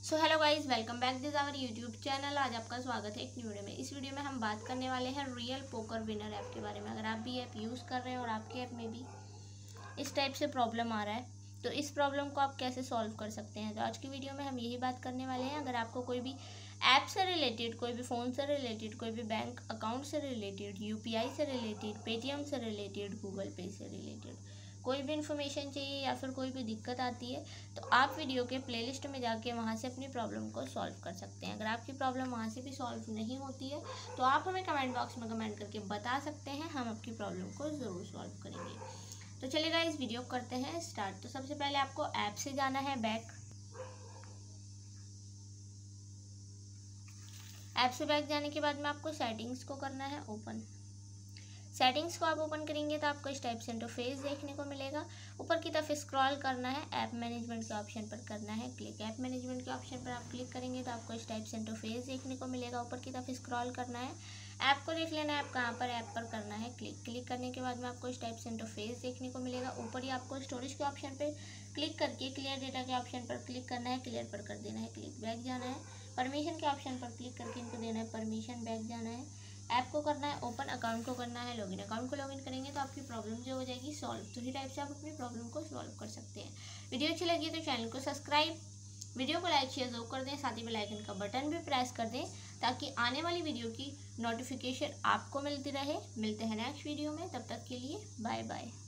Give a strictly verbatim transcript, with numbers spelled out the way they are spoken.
So hello guys, welcome back this our YouTube channel. आज आपका स्वागत है एक न्यू वीडियो में। इस वीडियो में हम बात करने वाले हैं रियल पोकर विनर ऐप के बारे में। अगर आप भी ऐप यूज़ कर रहे हैं और आपके ऐप में भी इस टाइप से प्रॉब्लम आ रहा है तो इस प्रॉब्लम को आप कैसे सॉल्व कर सकते हैं, तो आज की वीडियो में हम यही बात करने वाले हैं। अगर आपको कोई भी ऐप से रिलेटेड, कोई भी फ़ोन से रिलेटेड, कोई भी बैंक अकाउंट से रिलेटेड, यूपीआई से रिलेटेड, पेटीएम से रिलेटेड, गूगल पे से रिलेटेड कोई भी इन्फॉर्मेशन चाहिए या फिर कोई भी दिक्कत आती है तो आप वीडियो के प्लेलिस्ट में जाके वहाँ से अपनी प्रॉब्लम को सॉल्व कर सकते हैं। अगर आपकी प्रॉब्लम वहाँ से भी सॉल्व नहीं होती है तो आप हमें कमेंट बॉक्स में कमेंट करके बता सकते हैं, हम आपकी प्रॉब्लम को ज़रूर सॉल्व करेंगे। तो चलिएगा इस वीडियो को करते हैं स्टार्ट। तो सबसे पहले आपको ऐप से जाना है बैक। ऐप से बैक जाने के बाद में आपको सेटिंग्स को करना है ओपन। सेटिंग्स को आप ओपन करेंगे तो आपको इस टाइप से इंटरफेस देखने को मिलेगा। ऊपर की तरफ स्क्रॉल करना है, ऐप मैनेजमेंट के ऑप्शन पर करना है क्लिक। ऐप मैनेजमेंट के ऑप्शन पर आप क्लिक करेंगे तो आपको इस टाइप से इंटरफेस देखने को मिलेगा। ऊपर की तरफ स्क्रॉल करना है, ऐप को देख लेना है, ऐप कहाँ पर, ऐप पर करना है क्लिक। क्लिक करने के बाद में आपको इस टाइप से इंटरफेस देखने को मिलेगा। ऊपर ही आपको स्टोरेज के ऑप्शन पर क्लिक करके क्लियर डेटा के ऑप्शन पर क्लिक करना है, क्लियर पर कर देना है क्लिक। बैक जाना है, परमिशन के ऑप्शन पर क्लिक करके इनको देना है परमिशन। बैक जाना है, ऐप को करना है ओपन, अकाउंट को करना है लॉगिन। अकाउंट को लॉगिन करेंगे तो आपकी प्रॉब्लम जो हो जाएगी सॉल्व। तो इसी टाइप से आप अपनी प्रॉब्लम को सॉल्व कर सकते हैं। वीडियो अच्छी लगी तो चैनल को सब्सक्राइब, वीडियो को लाइक शेयर जरूर कर दें, साथ ही बेल आइकन का बटन भी प्रेस कर दें ताकि आने वाली वीडियो की नोटिफिकेशन आपको मिलती रहे। मिलते हैं नेक्स्ट वीडियो में, तब तक के लिए बाय बाय।